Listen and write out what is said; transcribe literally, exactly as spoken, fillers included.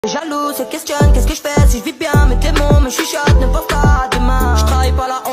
Jaloux se questionne, qu'est-ce que je fais si je vis bien, mes démons me chuchotent, ne pense pas à demain. Je travaille par la